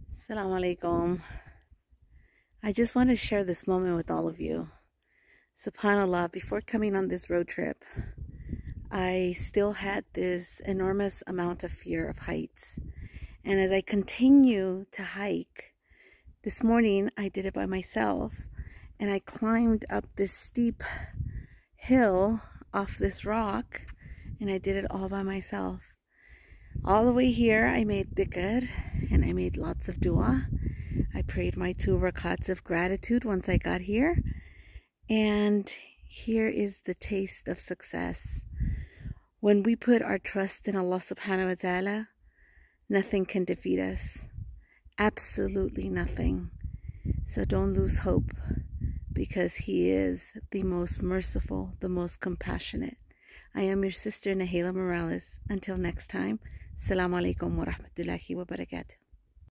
Assalamu alaikum. I just want to share this moment with all of you. SubhanAllah, before coming on this road trip, I still had this enormous amount of fear of heights. And as I continue to hike, this morning I did it by myself, and I climbed up this steep hill off this rock, and I did it all by myself. All the way here, I made dhikr, and I made lots of dua. I prayed my 2 rakats of gratitude once I got here. And here is the taste of success. When we put our trust in Allah subhanahu wa ta'ala, nothing can defeat us. Absolutely nothing. So don't lose hope, because He is the most merciful, the most compassionate. I am your sister Nahila Morales. Until next time, Assalamu alaikum wa rahmatullahi wa barakatuh.